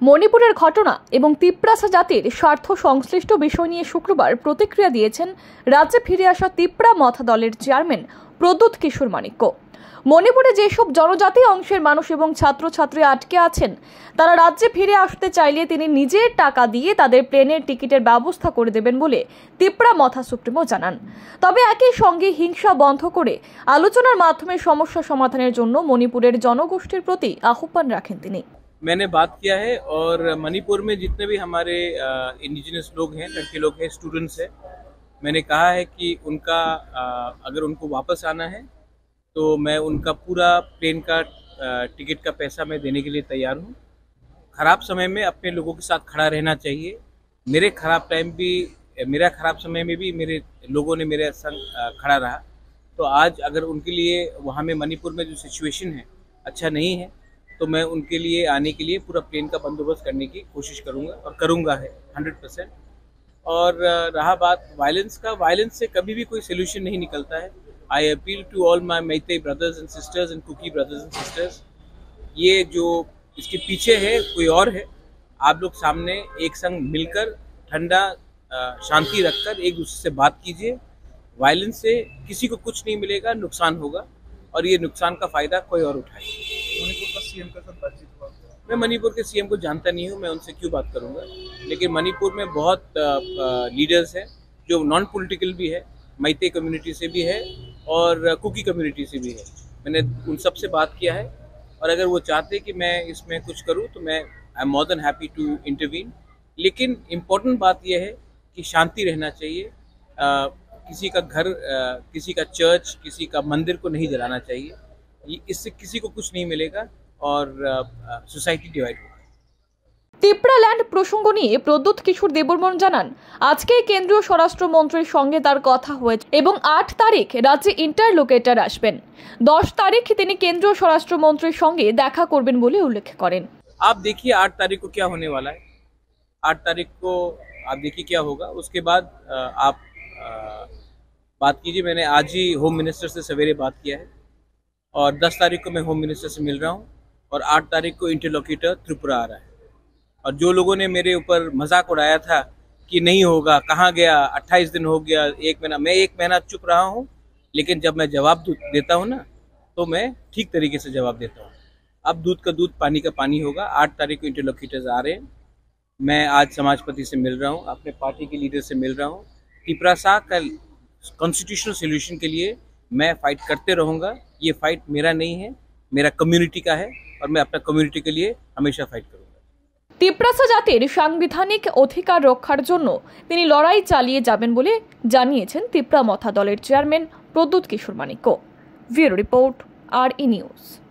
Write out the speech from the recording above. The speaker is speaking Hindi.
মণিপুরের ঘটনা এবং তিপ্রাসা জাতির স্বার্থ সংশ্লিষ্ট বিষয় নিয়ে শুক্রবার প্রতিক্রিয়া দিয়েছেন রাজ্যে ফিরে আসা তিপ্রা মথা দলের চেয়ারম্যান প্রদ্যুৎ কিশোর মাণিক্য। মণিপুরে যেসব জনজাতি অংশের মানুষ এবং ছাত্রছাত্রী আটকে আছেন তারা রাজ্যে ফিরে আসতে চাইলে তিনি নিজের টাকা দিয়ে তাদের প্লেনের টিকিটের ব্যবস্থা করে দেবেন বলে তিপ্রা মথা সুপ্রিমো জানান। তবে একই সঙ্গে হিংসা বন্ধ করে আলোচনার মাধ্যমে সমস্যা সমাধানের জন্য মণিপুরের জনগোষ্ঠীর প্রতি আহ্বান রাখেন তিনি। मैंने बात किया है और मणिपुर में जितने भी हमारे इंडिजिनस लोग हैं, लड़के लोग हैं, स्टूडेंट्स हैं, मैंने कहा है कि उनका अगर उनको वापस आना है तो मैं उनका पूरा प्लेन का टिकट का पैसा मैं देने के लिए तैयार हूँ। ख़राब समय में अपने लोगों के साथ खड़ा रहना चाहिए। मेरा ख़राब समय में भी मेरे लोगों ने मेरे संग खड़ा रहा। तो आज अगर उनके लिए वहाँ में मणिपुर में जो सिचुएशन है अच्छा नहीं है तो मैं उनके लिए आने के लिए पूरा प्लेन का बंदोबस्त करने की कोशिश करूंगा और करूंगा है 100%। और रहा बात वायलेंस का, वायलेंस से कभी भी कोई सोल्यूशन नहीं निकलता है। I appeal to all my Meitei brothers and sisters and Kuki brothers and sisters, ये जो इसके पीछे है कोई और है। आप लोग सामने एक संग मिलकर ठंडा शांति रखकर एक दूसरे से बात कीजिए। वायलेंस से किसी को कुछ नहीं मिलेगा, नुकसान होगा और ये नुकसान का फायदा कोई और उठाए। मणिपुर का सीएम के साथ बातचीत हुआ? मैं मणिपुर के सीएम को जानता नहीं हूँ, मैं उनसे क्यों बात करूँगा। लेकिन मणिपुर में बहुत लीडर्स हैं जो नॉन पॉलिटिकल भी है, मैतेई कम्युनिटी से भी है और कुकी कम्युनिटी से भी है। मैंने उन सब से बात किया है और अगर वो चाहते कि मैं इसमें कुछ करूँ तो मैं I am more than happy to intervene. लेकिन इम्पोर्टेंट बात यह है कि शांति रहना चाहिए। किसी का घर, किसी का चर्च, किसी का मंदिर को नहीं जलाना चाहिए। इससे किसी को कुछ नहीं मिलेगा और सोसाइटी डिवाइड होगा। তিপ্রাল্যান্ড প্রসঙ্গ নিয়ে প্রদ্যুৎ কিশোর দেববর্মন জানান, আজকে কেন্দ্রীয় স্বরাষ্ট্রমন্ত্রীর সঙ্গে তার কথা হয়েছে এবং 8 তারিখ রাজ্যে ইন্টারলোকেটর আসবেন। 10 তারিখ তিনি কেন্দ্রীয় স্বরাষ্ট্রমন্ত্রীর সঙ্গে দেখা করবেন বলে উল্লেখ করেন। आप देखिए 8 तारीख को क्या होने वाला है। 8 तारीख को आप देखिए क्या होगा, उसके बाद आप बात कीजिए। मैंने आज ही होम मिनिस्टर से सवेरे बात किया है और 10 तारीख को मैं होम मिनिस्टर से मिल रहा हूँ और 8 तारीख को इंटरलोकेटर त्रिपुरा आ रहा है। और जो लोगों ने मेरे ऊपर मजाक उड़ाया था कि नहीं होगा, कहाँ गया, 28 दिन हो गया, 1 महीना, मैं 1 महीना चुप रहा हूँ। लेकिन जब मैं जवाब देता हूँ ना तो मैं ठीक तरीके से जवाब देता हूँ। अब दूध का दूध, पानी का पानी होगा। 8 तारीख को इंटरलोकेटर्स आ रहे हैं। मैं आज समाजपति से मिल रहा हूँ, अपने पार्टी के लीडर से मिल रहा हूँ। तिप्रासा का कॉन्स्टिट्यूशनल सोल्यूशन के लिए मैं फाइट करते रहूँगा। ये फाइट मेरा नहीं है, मेरा कम्युनिटी का है और मैं अपना कम्युनिटी के लिए हमेशा फाइट करूँगा। তিপ্রাসা জাতির সাংবিধানিক অধিকার রক্ষার জন্য তিনি লড়াই চালিয়ে যাবেন বলে জানিয়েছেন তিপ্রা মথা দলের chairman Pradyot Kishore Manikya. Bureau report, RE news.